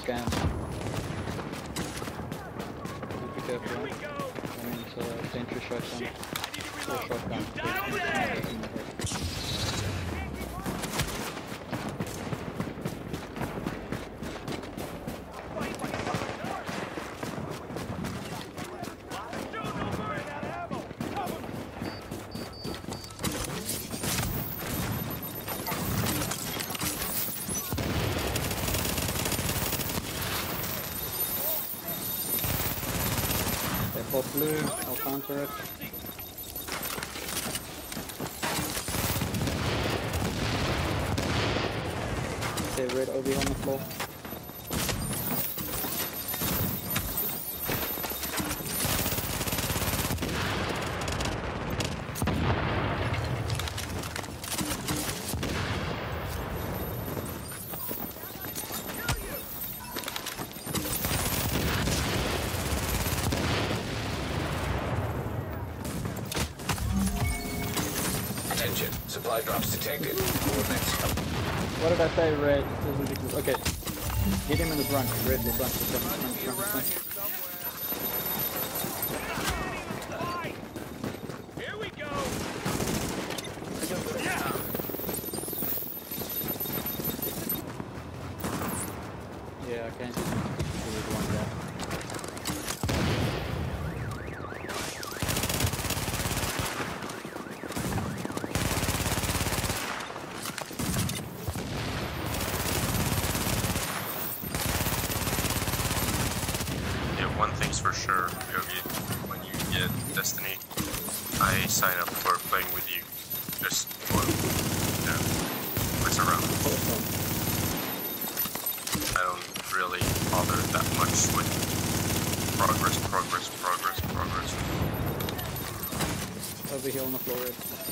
scan. Be careful. I mean, it's a dangerous shotgun. Or shotgun. Pop blue, I'll counter it. Okay, red OB on the floor. Attention, supply drops detected. Coordinates. What did I say, red? This is ridiculous. Okay. Hit him in the front. Red, the front. Here we go. Yeah, I can't see one there. One thing's for sure, Yogi, when you get Destiny, I sign up for playing with you. Just for, mess around. I don't really bother that much with progress. Over here on the floor, red.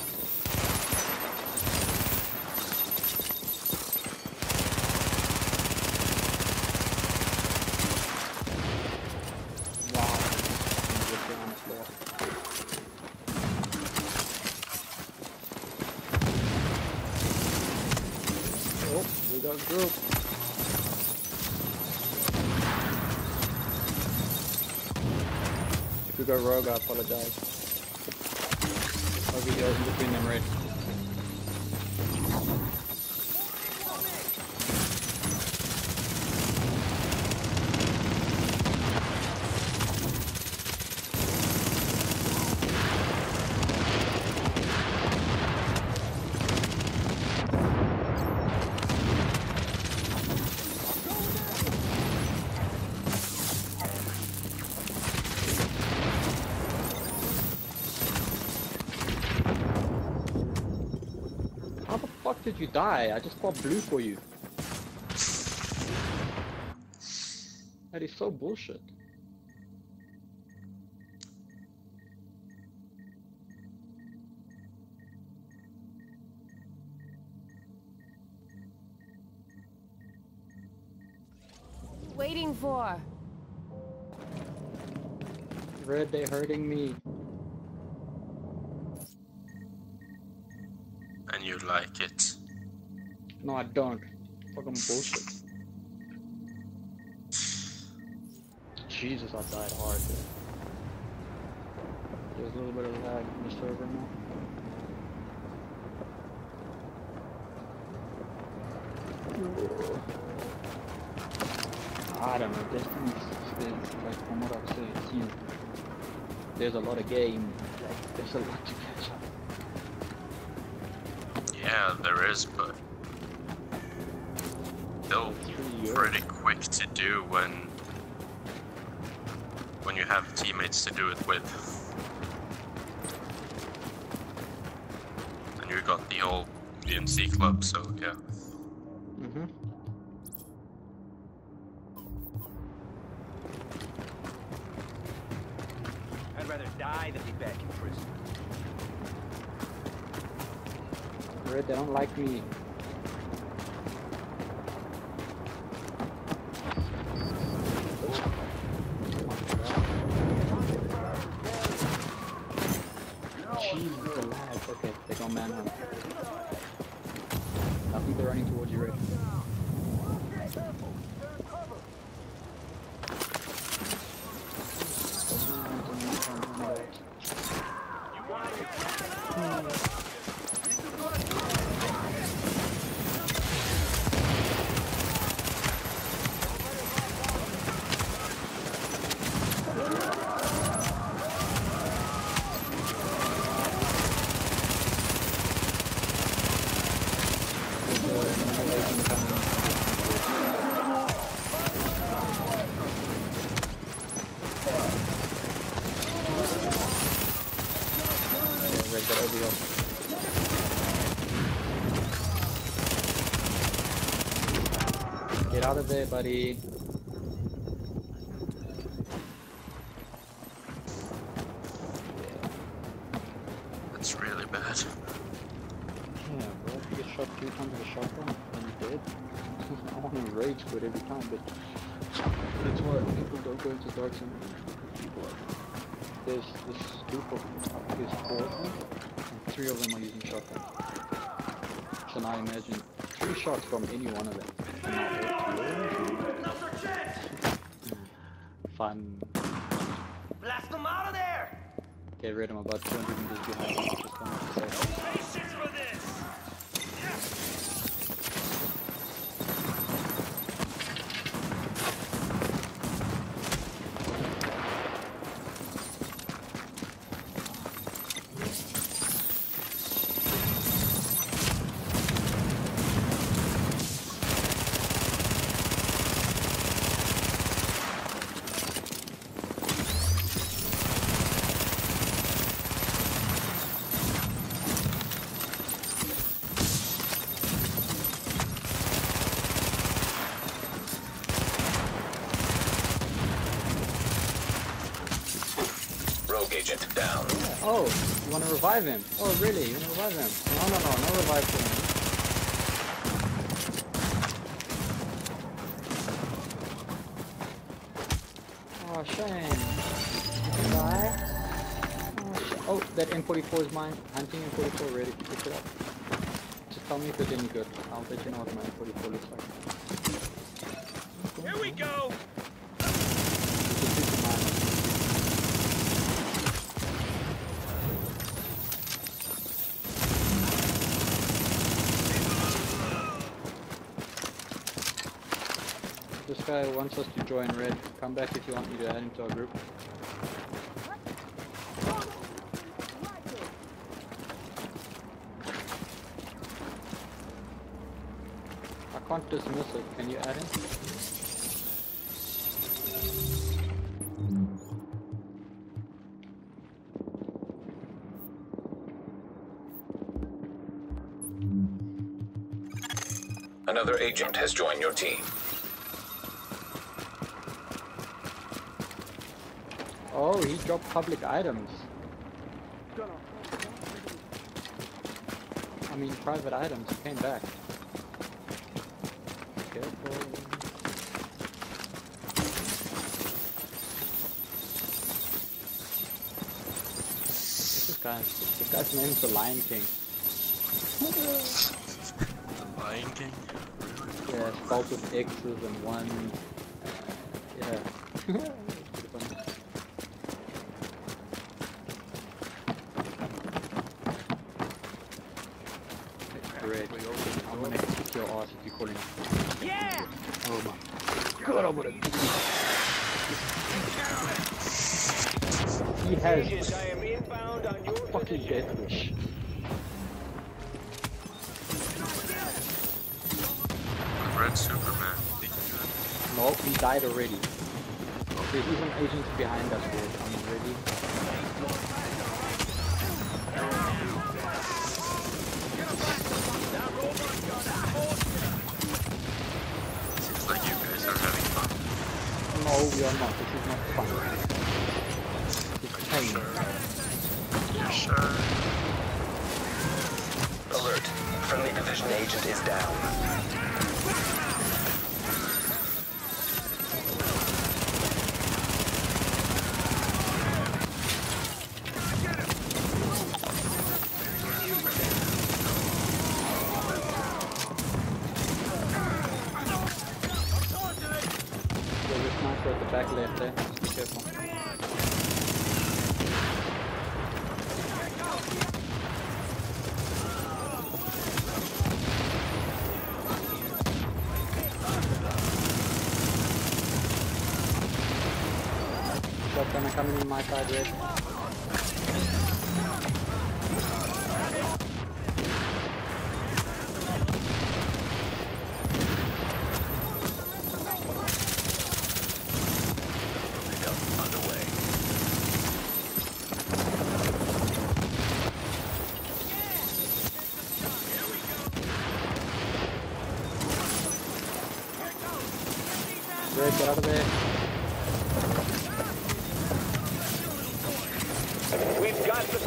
We got a group. If we go rogue, I apologize. Over here in between them, red. How the fuck did you die? I just got blue for you. That is so bullshit. Waiting for. Red, they hurting me. And you like it. No, I don't. Fucking bullshit. Jesus, I died hard. There's a little bit of lag in the server now. I don't know, Destiny 6 is, like, from what I've seen, there's a lot of game, like, there's a lot to catch up. Yeah, there is, but still pretty quick to do when you have teammates to do it with. And you got the whole BMC club, so yeah. Mm-hmm. I'd rather die than be back in prison. Red, they don't like me. Jeez, the lag. Okay, they got manhunt. I think they're running towards you, Red. get over here. Get out of there, buddy. That's really bad. Yeah, bro, if you get shot 2 times with a shotgun, then you're dead. I want to rage quit every time, but that's why people don't go into Dark Zone. There's this group of, there's 4 of them, and 3 of them are using shotgun. So now imagine 3 shots from any one of them. And now fun. Blast them out of there! Okay, Red, I'm about 200 meters behind you. Just wanted to say. Patience for this! Rogue agent down. Oh, you want to revive him? Oh, really? You want to revive him? No revive for him. Oh, shame. Die. Oh, that M44 is mine. Hunting M44 ready. Pick it up. Just tell me if it's any good. I'll let you know what my M44 looks like. Here we go! Just keep in mind. This guy wants us to join Red. Come back if you want me to add him to our group. I can't dismiss it. Can you add him? Another agent has joined your team. Oh, he dropped public items. I mean, private items. He came back. Careful. This guy's name is the Lion King. The Lion King? Yeah, spelled with X's and 1. Yeah. Pretty funny. Correct. I'm gonna kick your ass if you call him. Yeah! Oh my god, I'm gonna beat you. He has Agent, I am inbound on a your fucking position. death wish. Red Superman. He can do it. No, he died already. There's even agents behind us, dude. I'm ready. Seems like you guys are having fun. No, we are not. This is not fun. It's pain. You sure? Alert. Friendly division agent is down. There's a sniper at the back left there. Just be careful. Shotgun coming in my side, Red. get out of there. We've got the...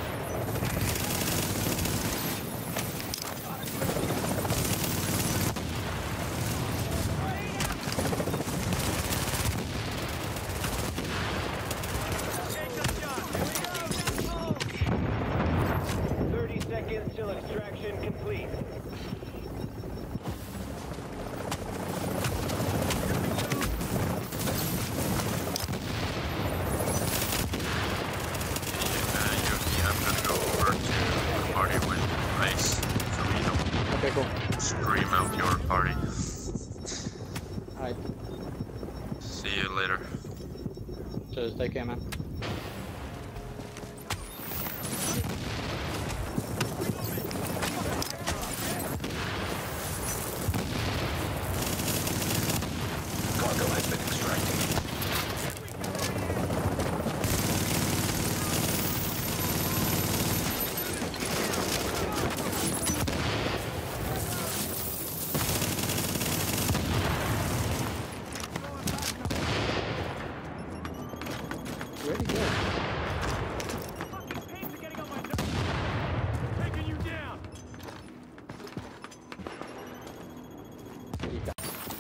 Till extraction complete. I'm gonna go over to the party with ice so we don't Okay, cool. scream out your party. Alright. See you later. Cheers, take care, man. Cargo has been extracted. Where'd he go? Taking you down. Where'd he go?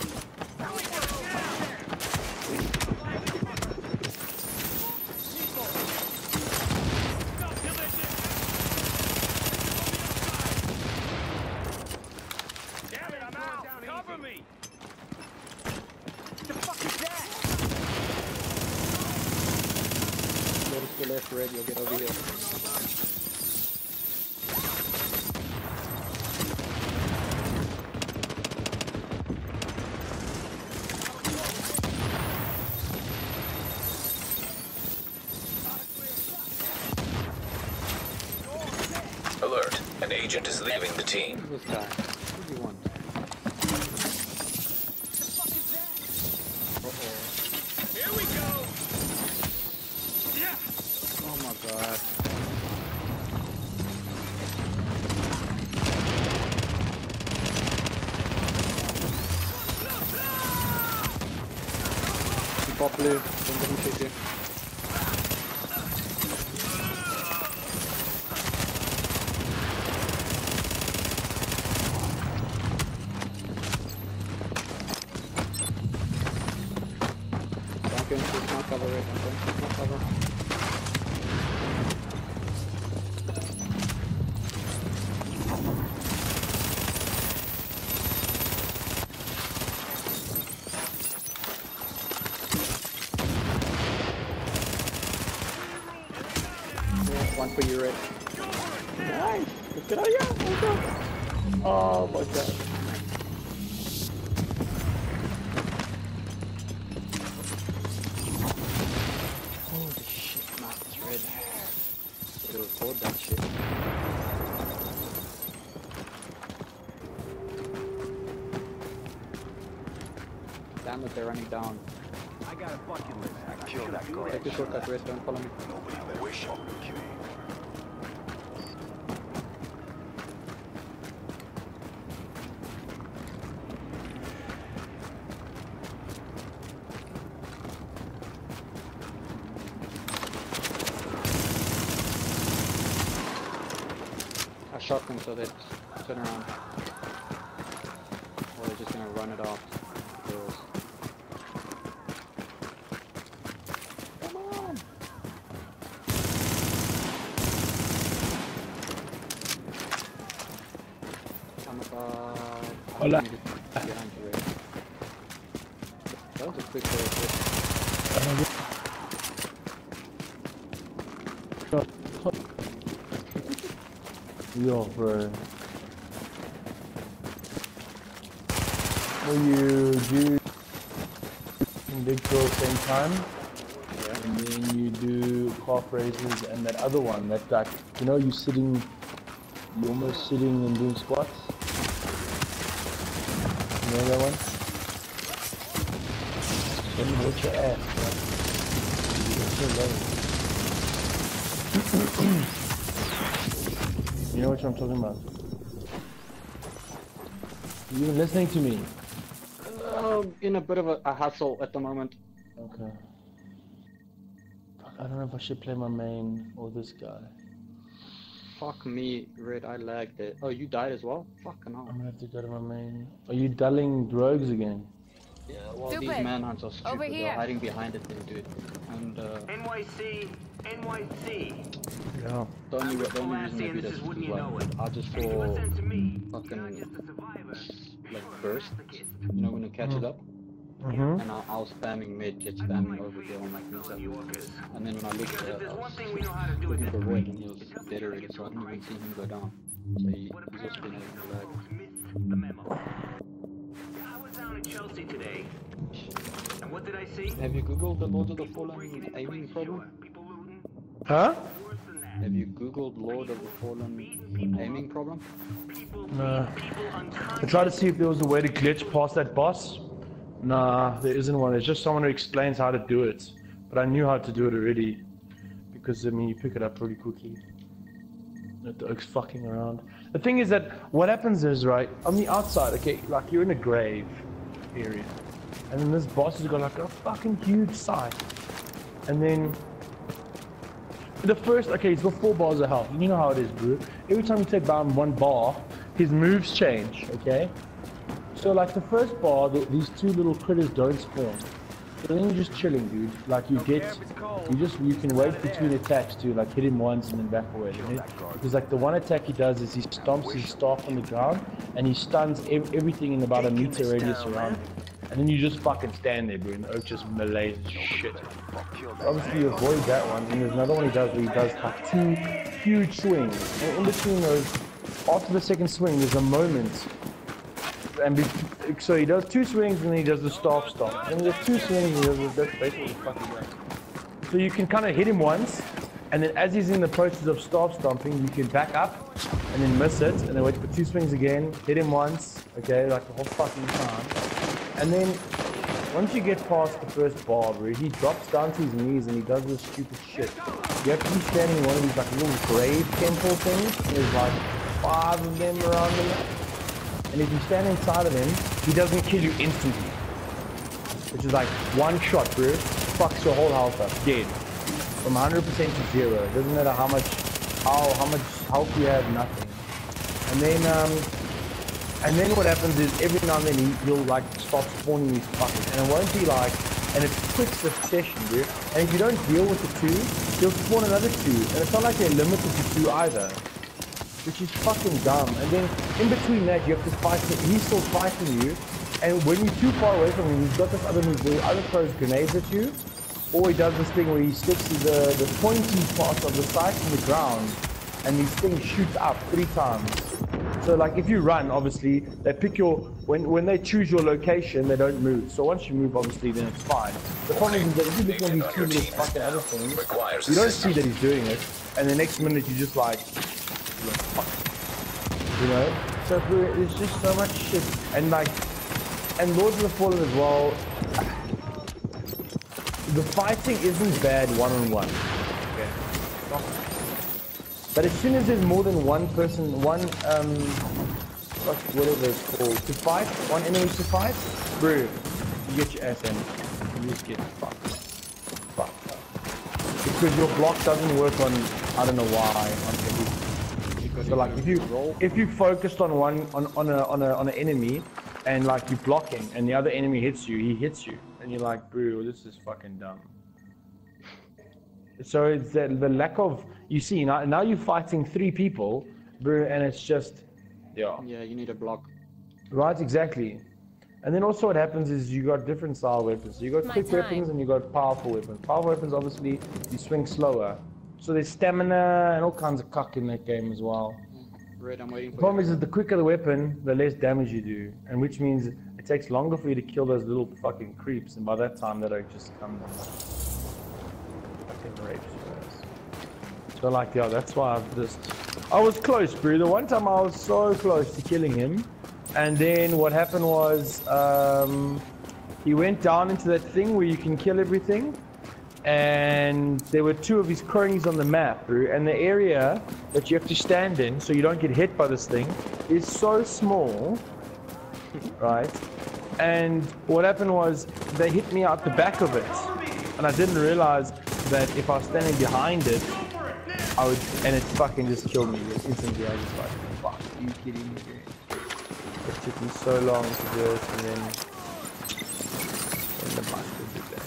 Damn it, I'm out. Cover me. What the fuck is that? Go to the left, Red, you'll get over here. Alert. An agent is leaving the team. Who's this guy? What do you want? Uh-oh. Here we go. Yeah. Oh my god. You pop blue, don't let him shoot you. Don't go into smart cover, Red. Don't go into smart cover. Yeah, one for you, Red. Nice! Let's get out of here! Let's go! Oh my god. Holy shit, Max Red. Gotta record that shit. Damn it, they're running down. I got a bucket list. I killed that girl. Take the shortcut, Red, don't follow me. Wish. I shot them so they turn around. Or they're just gonna run it off. Girls. Come on! I'm about... Hola. Behind you, Red. That was a quick way. Yo, bro. Will you do big kill same time? Yeah. And then you do calf raises and that other one, that like, you know, you're almost sitting and doing squats. You know that one? Then you hit your ass, bro. You're so low. You know what I'm talking about? You even listening to me? in a bit of a hustle at the moment. Okay. Fuck, I don't know if I should play my main or this guy. Fuck me, Red, I lagged it. Oh, you died as well? Fucking hell. I'm gonna have to go to my main. Are you dulling rogues again? Yeah, well, Stupid. these manhunts are stupid. Over They're here. hiding behind it, dude. And, NYC, NYC. Yeah. the only reason they beat us is like, I just saw fucking, like, burst, you know, when it catches up. Mm-hmm. And I was spamming mid, just spamming over here on like mid. And then when I looked at it, I was looking for Void and he was dead already, so I didn't even see him go down. So he's also been having a lag. I was down in Chelsea today. And what did I see? Have you googled the Lord of the Fallen aiming problem? Huh? Have you googled Lord of the Fallen aiming problem? No. I tried to see if there was a way to glitch past that boss. Nah, there isn't one. There's just someone who explains how to do it. But I knew how to do it already. Because, I mean, you pick it up pretty quickly. Not the oaks fucking around. The thing is that what happens is, right, on the outside, okay, like you're in a grave area. And then this boss has got like a fucking huge sight. And then the first, okay, he's got 4 bars of health. You know how it is, bro. Every time you take down 1 bar, his moves change, okay? So like the first bar, these 2 little critters don't spawn. So then you're just chilling, dude. Like you can wait between attacks to like hit him once and then back away. Because like the one attack he does is he stomps his staff on the ground and he stuns everything in about a meter radius around him. And then you just fucking stand there, bro, and the oak just melees and shit. Obviously you avoid that one, and there's another one he does where he does like 2 huge swings. And in between those, after the second swing, there's a moment. And so he does 2 swings and then he does the staff stomp. And there's 2 swings and he does that's basically the fucking game. So you can kind of hit him once, and then as he's in the process of staff stomping, you can back up and then miss it, and then wait for 2 swings again, hit him once, okay, like the whole fucking time. And then once you get past the first bar, bro, he drops down to his knees and he does this stupid shit. You have to be standing in one of these like little grave temple things, and there's like 5 of them around him. And if you stand inside of him, he doesn't kill you instantly. Which is like 1 shot, bro. Fucks your whole health up, dead. From 100% to 0. It doesn't matter how much health you have, nothing. And then what happens is every now and then he'll like stop spawning these fuckers. And it won't be like, and it's quick succession, dude. And if you don't deal with the 2, he'll spawn another 2. And it's not like they're limited to 2 either. Which is fucking dumb. And then in between that you have to fight him. He's still fighting you, and when you're too far away from him, he's got this other move where he either throws grenades at you, or he does this thing where he sticks the pointy part of the sight in the ground, and these things shoot up 3 times. So like if you run, obviously they pick your when they choose your location, they don't move. So once you move, obviously then it's fine. The problem is that if you look at these 2 little fucking other things, you don't see that he's doing it, and the next minute you just like. You know, so there's just so much shit, and like, and Lords of the Fallen as well. The fighting isn't bad one-on-one, okay, but as soon as there's more than one person, whatever it's called, to fight, 1 enemy to fight, bro, you get your ass in, you just get fucked, because your block doesn't work on, I don't know why, on everything. So like if you focused on an enemy and like you're blocking and the other enemy hits you, he hits you, and you're like, bro, this is fucking dumb. So it's the lack of, you see, now you're fighting 3 people, bro, and it's just yeah, you need a block, right? Exactly. And then also what happens is you got different style weapons. So you got quick weapons and you got powerful weapons. Powerful weapons, obviously you swing slower. So there's stamina and all kinds of cuck in that game as well. Red, I'm waiting for the problem is that the quicker the weapon, the less damage you do. And which means it takes longer for you to kill those little fucking creeps. And by that time, they don't just come down. Fucking rapes you guys. So like, yeah, that's why I was close, bro. The one time I was so close to killing him. And then what happened was, he went down into that thing where you can kill everything. And there were 2 of his cronies on the map, and the area that you have to stand in so you don't get hit by this thing is so small, right? And what happened was they hit me out the back of it, and I didn't realize that if I was standing behind it, I would, and it fucking just killed me instantly. I was just like, fuck, are you kidding me? It took me so long to do it, and then the bastard did that.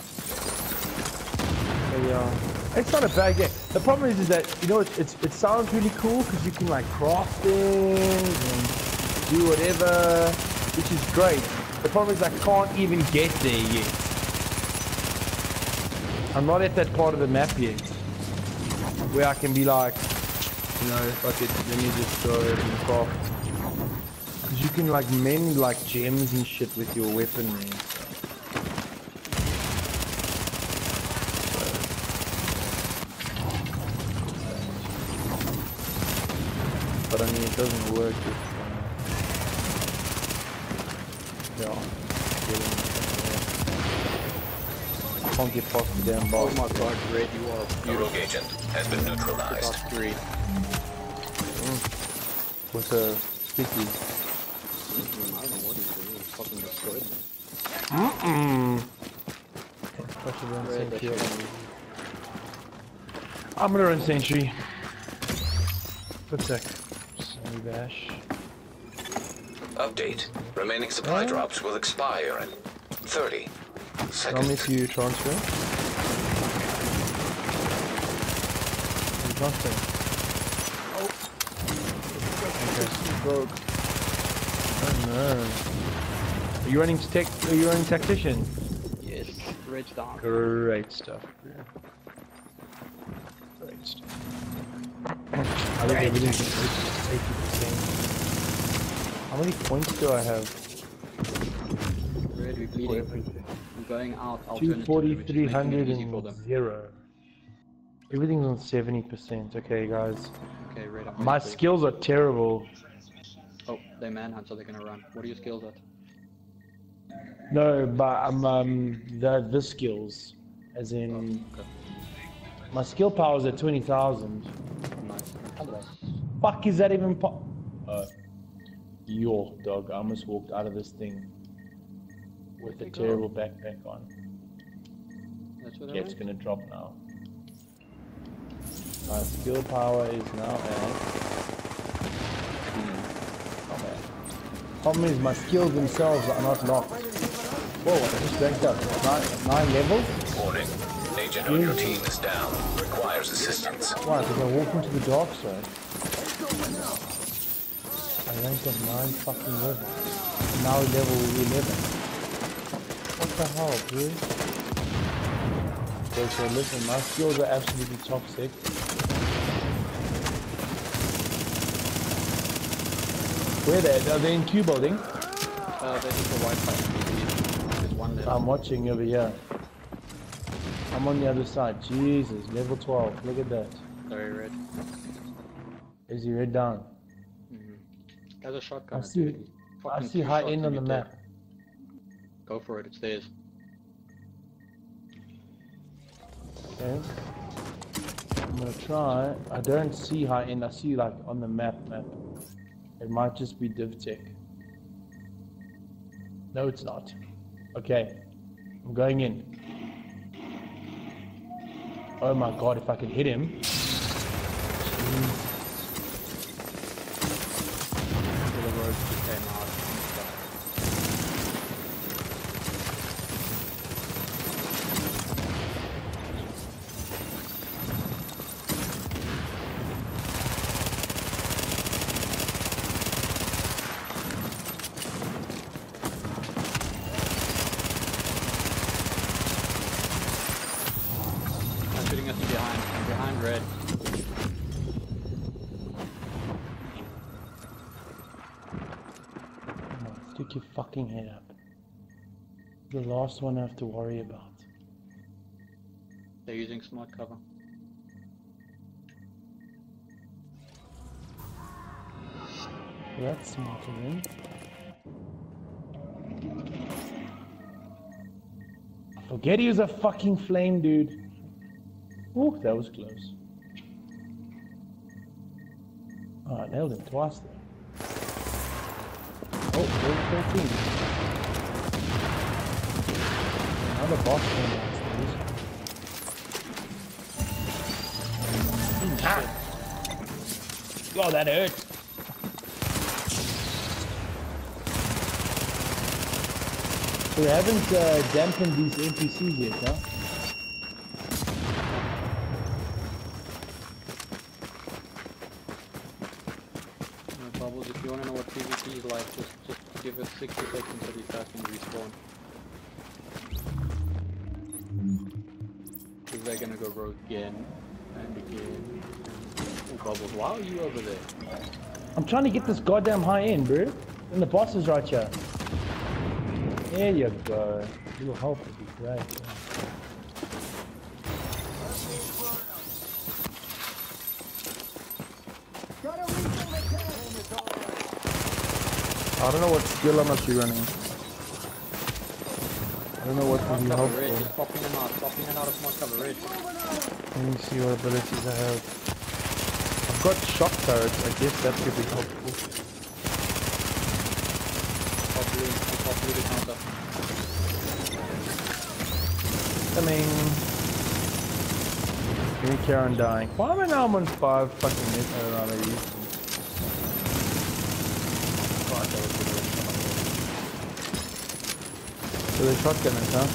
So yeah, it's not a bad game. The problem is that, you know, it sounds really cool because you can like craft things and do whatever, which is great. The problem is I can't even get there yet. I'm not at that part of the map yet where I can be like, you know, fuck it, let me just throw it in the craft. Because you can like mend like gems and shit with your weaponry. But I mean, it doesn't work if, yeah. Can't get past the damn boss. Oh my god, Red, you are A rogue agent has been neutralized. Top 3. With a sticky. I don't know what he's doing, he's fucking destroyed me. Red, that shit. I'm gonna run sentry. Good sec. Sunny bash. Update. Remaining supply drops will expire in 30 Tell me seconds. if you transfer. You transfer. Broke. Oh no. Are you running tech? Are you running tactician? Yes, Red's down. Great stuff. Yeah. Great stuff. I think everything's 80%. How many points do I have? Red, we're bleeding. Everything. I'm going out. 240, 300, easy for them. and 0. Everything's on 70%. Okay, guys. Okay, Red, I'm My waiting for you. skills are terrible. Oh, they manhunt, so they're gonna run. What are your skills at? No, but I'm the skills, as in Okay, my skill power is at 20,000. nice. Hello. Fuck, is that even your dog? I almost walked out of this thing with a terrible backpack on. That's what I Okay, it's meant. gonna drop now. My skill power is now at. Not bad. Problem is, my skills themselves are not locked. Whoa, I just ranked up. 9 levels? Warning. An agent on your team is down. Requires assistance. Why? Because I walked into the dark side. I ranked up 9 fucking levels. Now level 11. What the hell, dude? Okay, so listen, my skills are absolutely toxic. Where are they in Q building? There's just a Wi-Fi. There's one level. I'm watching over here. I'm on the other side. Jesus, level 12. Look at that. Sorry, Red. Is he red down? There's a shotgun. I see. I see high end on the map. Go for it, it's theirs. Okay. I'm gonna try. I don't see high end. I see like on the map. It might just be DivTech. No, it's not. Okay. I'm going in. Oh my god, if I can hit him. I'm shooting us from behind. I'm behind Red. Stick your fucking head up. The last one I have to worry about. They're using smart cover. That's smarter then. Forget he was a fucking flame, dude. Ooh, that was close. Oh, I nailed him twice there. Oh, level 13. Another boss came downstairs. Ah. Oh, that hurt. So we haven't dampened these NPCs yet, huh? No, Bubbles, if you want to know what PvP is like, just give it 60 seconds to be back and respawn. Because they're gonna go rogue again and again. Oh, Bubbles, why are you over there? I'm trying to get this goddamn high end, bro. And the boss is right here. There you go. A little help would be great. Yeah. I don't know what skill I must be running. I don't know what would be Cover red, helpful. just pop in and out of smart cover red. Let me see what abilities I have. I've got shock turrets. I guess that could be helpful. Pop blue to counter. Coming. Give me care on dying. Why am I now on 5 fucking minutes around a use? God, that was good. So the shotgunners, huh?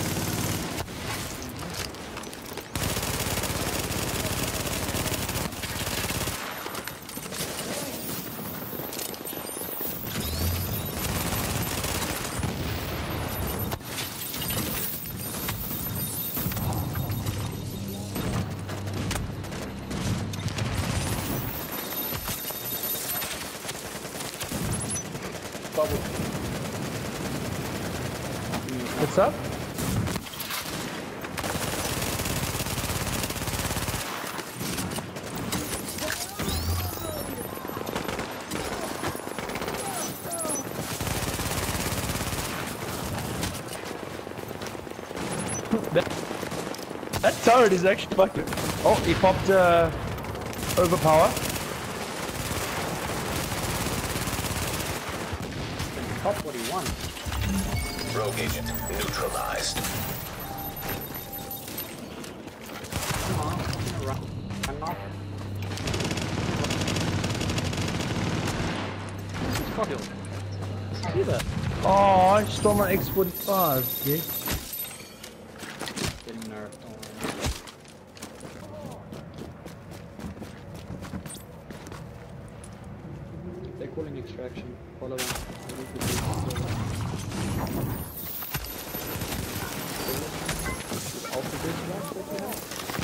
Bubble. What's up? That turret is actually fucking. Oh, he popped overpower. Pop what he wants. Rogue agent neutralized. Come on, I'm gonna run. I'm not. Who's got him? See that? Oh, I stole my X45. Yeah. Getting nerfed. Don't worry. They're calling extraction. Follow them. Alpha bridge blast that you have?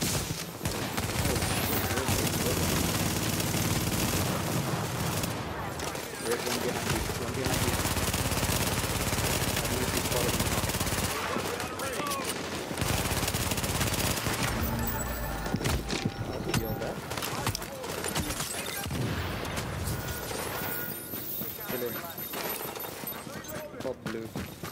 Red one behind you. One behind you. I don't know if you spotted him or not. I'll heal that. Kill him. Pop blue.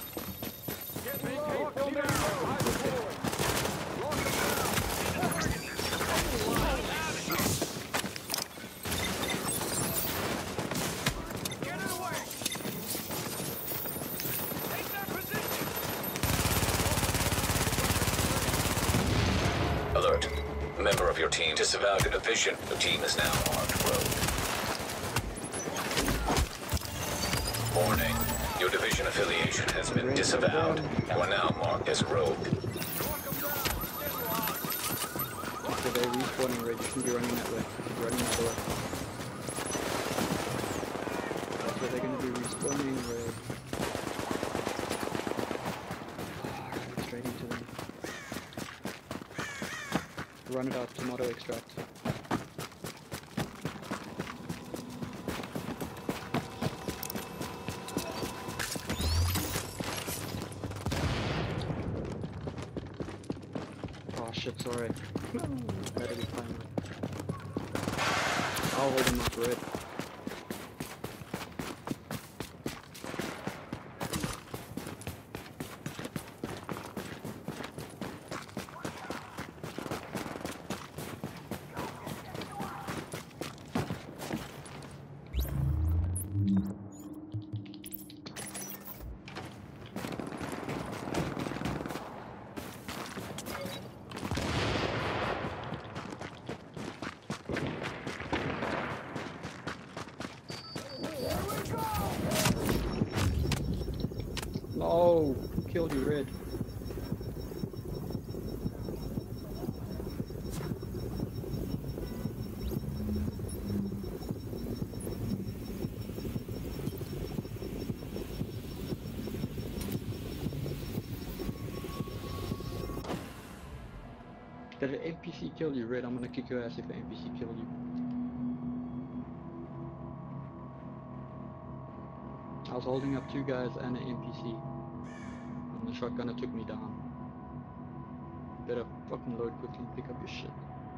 Alert. Member of your team disavowed your division. Your team is now armed rogue. Warning. Your division affiliation has been disavowed. You are now marked as rogue. So they're respawning red. You shouldn't be running that way. You should be running that way. That's where they're going to be respawning red. Straight into them. Run it out to auto extract. Oh shit, sorry. Better be fine. I'll hold him up red. Oh, who killed you, Red? Did an NPC kill you, Red? I'm gonna kick your ass if an NPC killed you. I was holding up 2 guys and an NPC. And the shotgunner took me down. Better fucking load quickly and pick up your shit.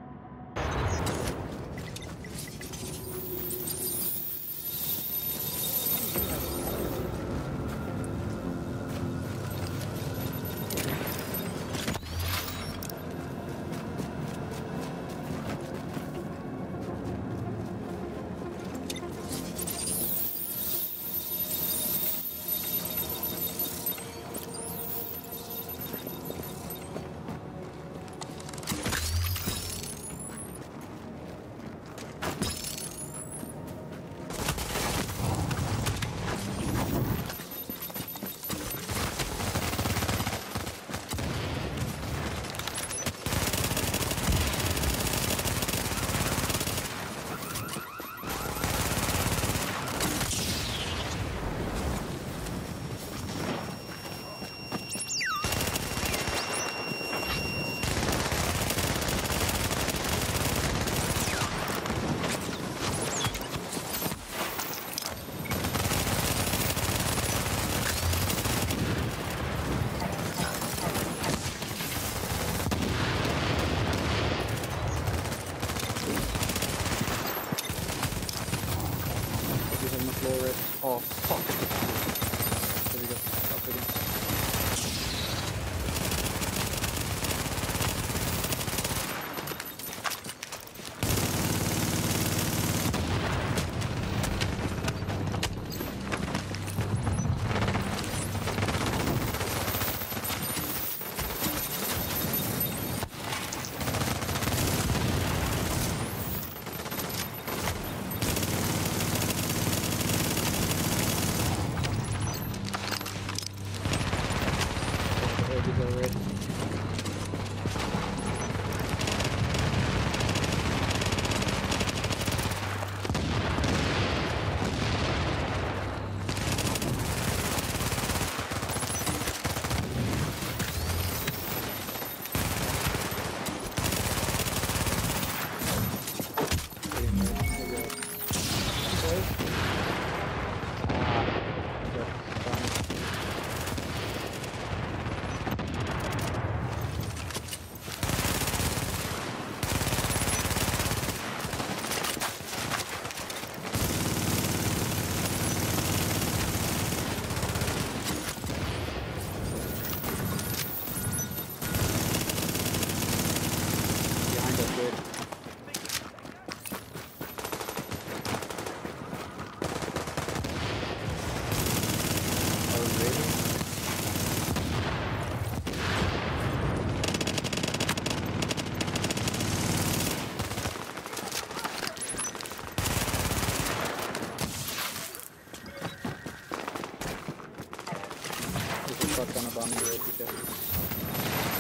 Oh, fuck. There we go. Up again. Shotgun above me, right? Be careful.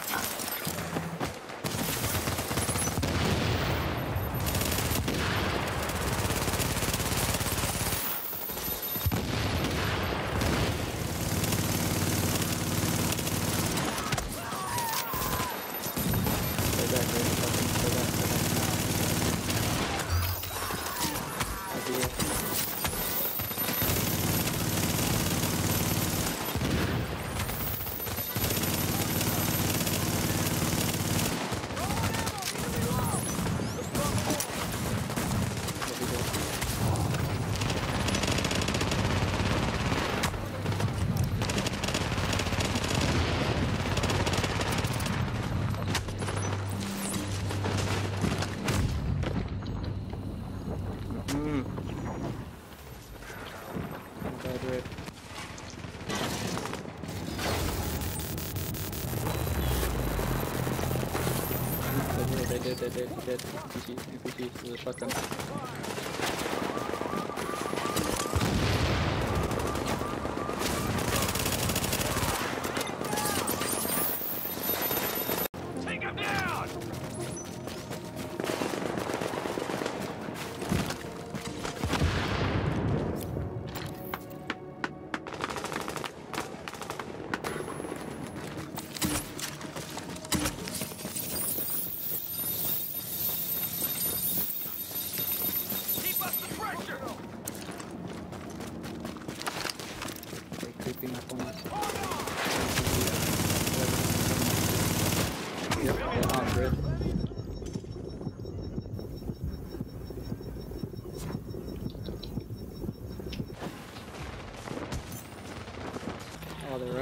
Stay back, Ray. Fucking stay back, stay back. I'll do it. Dead. NPC with a shotgun.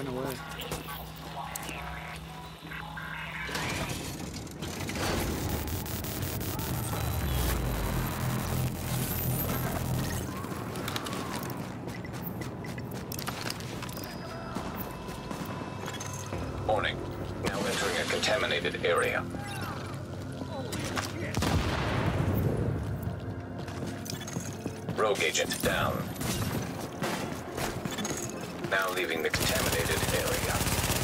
ran away. Warning. Now entering a contaminated area. Rogue agent down. Now leaving the contaminated area.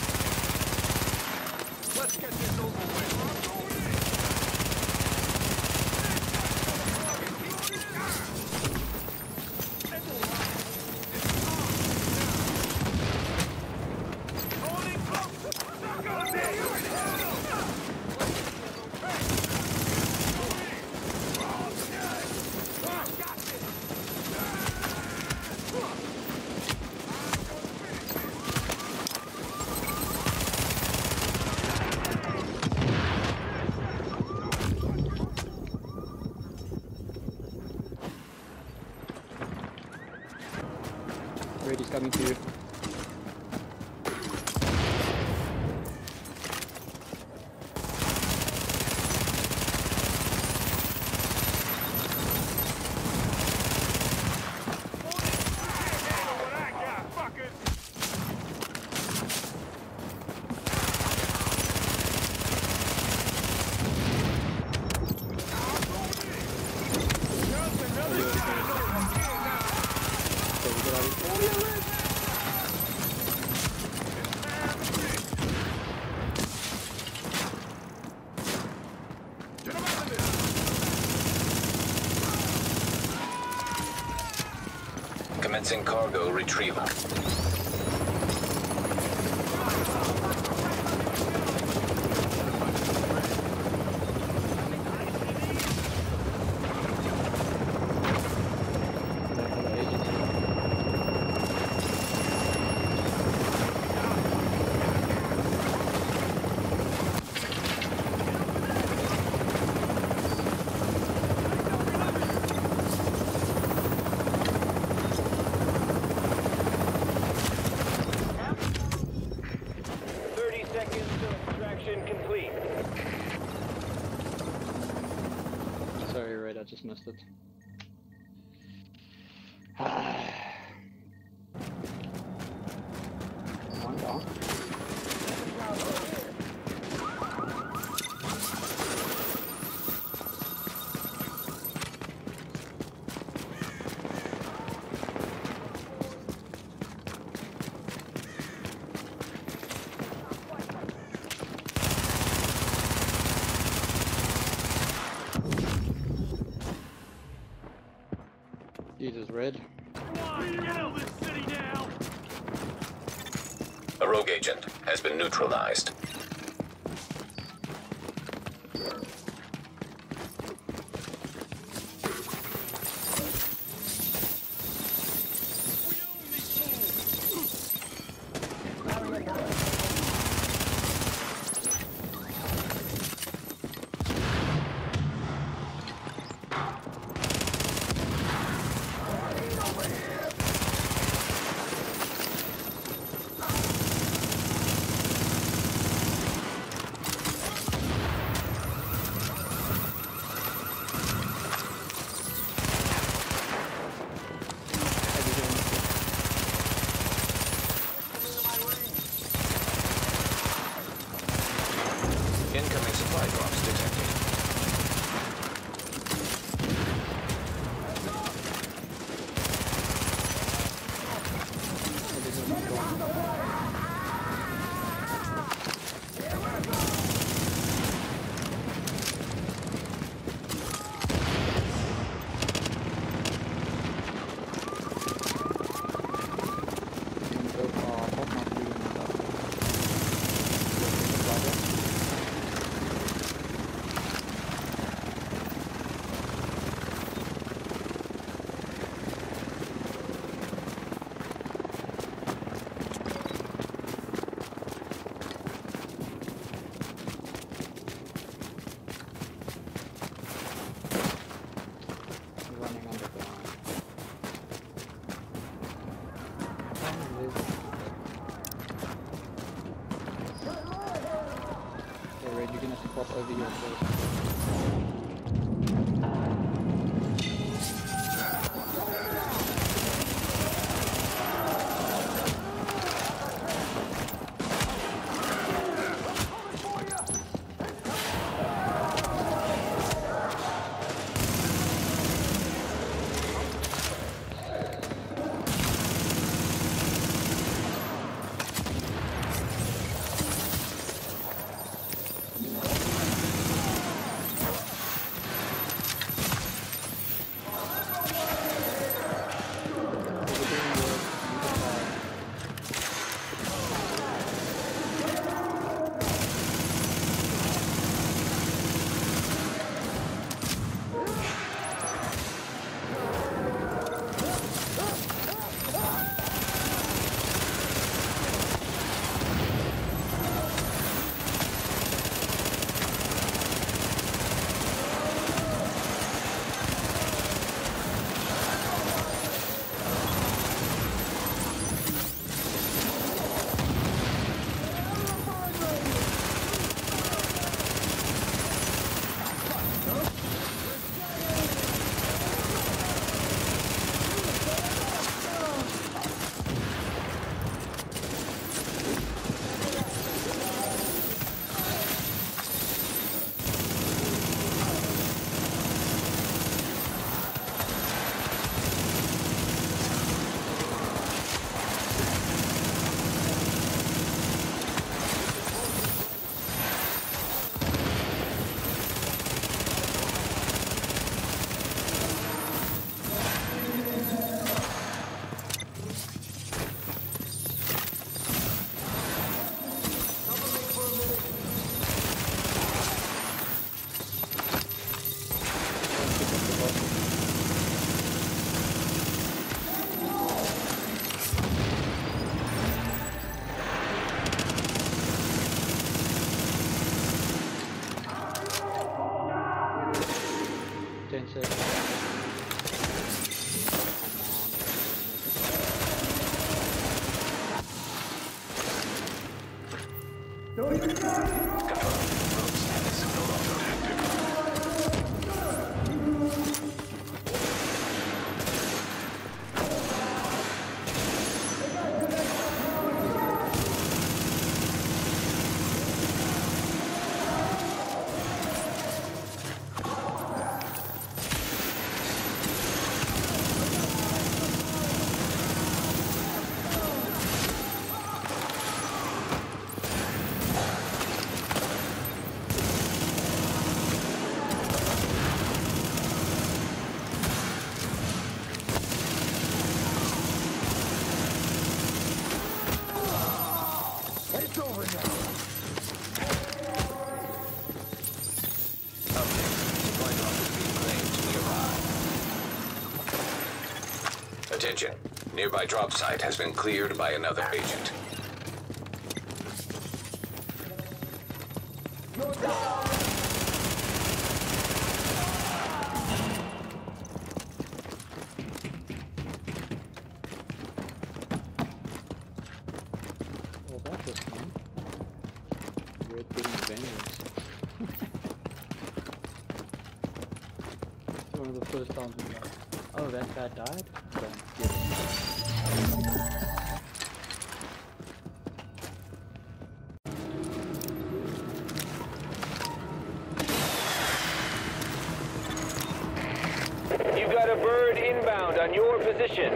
Let's get this over with. Brady's coming to you. Commencing cargo retrieval. Sorry, Red, I just missed it. One down. Jesus, Red. A rogue agent has been neutralized. swap over here first. Attention. Nearby drop site has been cleared by another agent. Well, that was fun. We're getting vengeance. One of the first times we got. Oh, that guy died? Don't get You got a bird inbound on your position.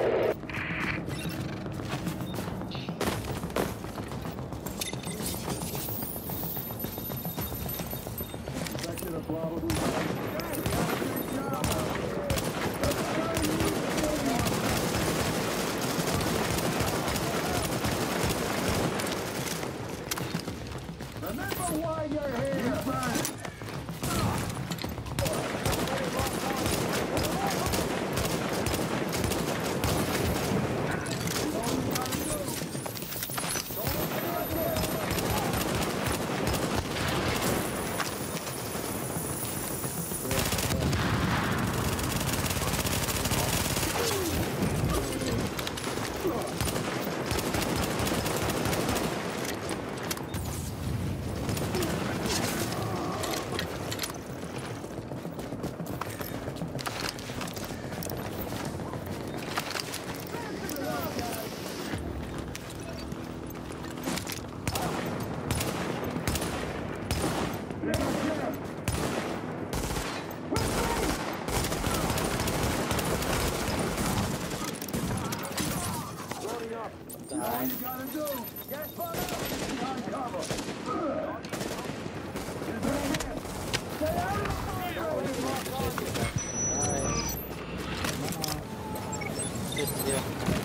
It's here.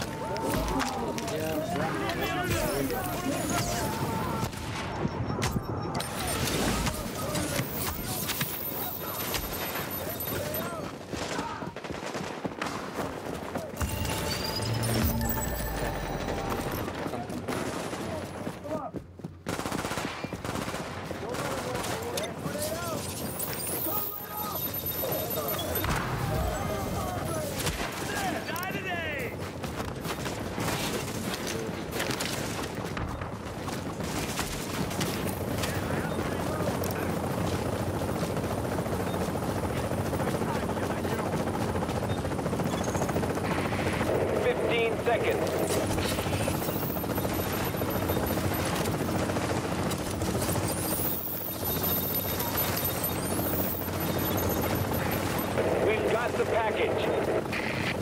Die today! 15 seconds. We've got the package.